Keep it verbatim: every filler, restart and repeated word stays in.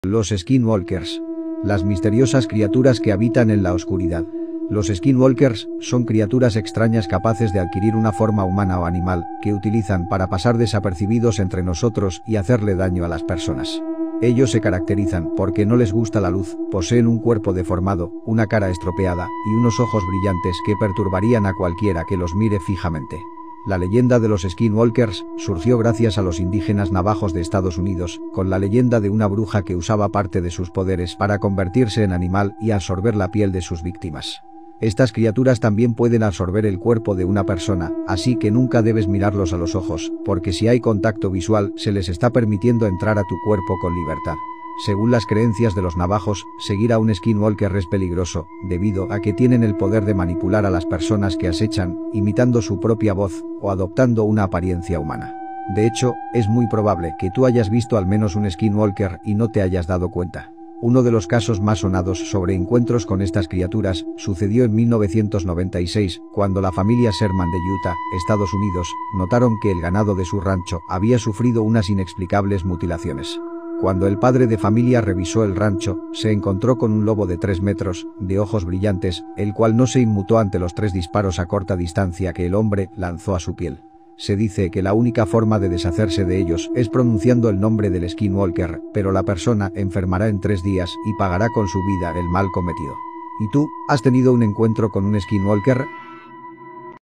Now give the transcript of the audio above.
Los Skinwalkers. Las misteriosas criaturas que habitan en la oscuridad. Los Skinwalkers son criaturas extrañas capaces de adquirir una forma humana o animal, que utilizan para pasar desapercibidos entre nosotros y hacerle daño a las personas. Ellos se caracterizan porque no les gusta la luz, poseen un cuerpo deformado, una cara estropeada y unos ojos brillantes que perturbarían a cualquiera que los mire fijamente. La leyenda de los Skinwalkers surgió gracias a los indígenas navajos de Estados Unidos, con la leyenda de una bruja que usaba parte de sus poderes para convertirse en animal y absorber la piel de sus víctimas. Estas criaturas también pueden absorber el cuerpo de una persona, así que nunca debes mirarlos a los ojos, porque si hay contacto visual se les está permitiendo entrar a tu cuerpo con libertad. Según las creencias de los navajos, seguir a un Skinwalker es peligroso, debido a que tienen el poder de manipular a las personas que acechan, imitando su propia voz o adoptando una apariencia humana. De hecho, es muy probable que tú hayas visto al menos un Skinwalker y no te hayas dado cuenta. Uno de los casos más sonados sobre encuentros con estas criaturas sucedió en mil novecientos noventa y seis, cuando la familia Sherman de Utah, Estados Unidos, notaron que el ganado de su rancho había sufrido unas inexplicables mutilaciones. Cuando el padre de familia revisó el rancho, se encontró con un lobo de tres metros, de ojos brillantes, el cual no se inmutó ante los tres disparos a corta distancia que el hombre lanzó a su piel. Se dice que la única forma de deshacerse de ellos es pronunciando el nombre del Skinwalker, pero la persona enfermará en tres días y pagará con su vida el mal cometido. ¿Y tú, has tenido un encuentro con un Skinwalker?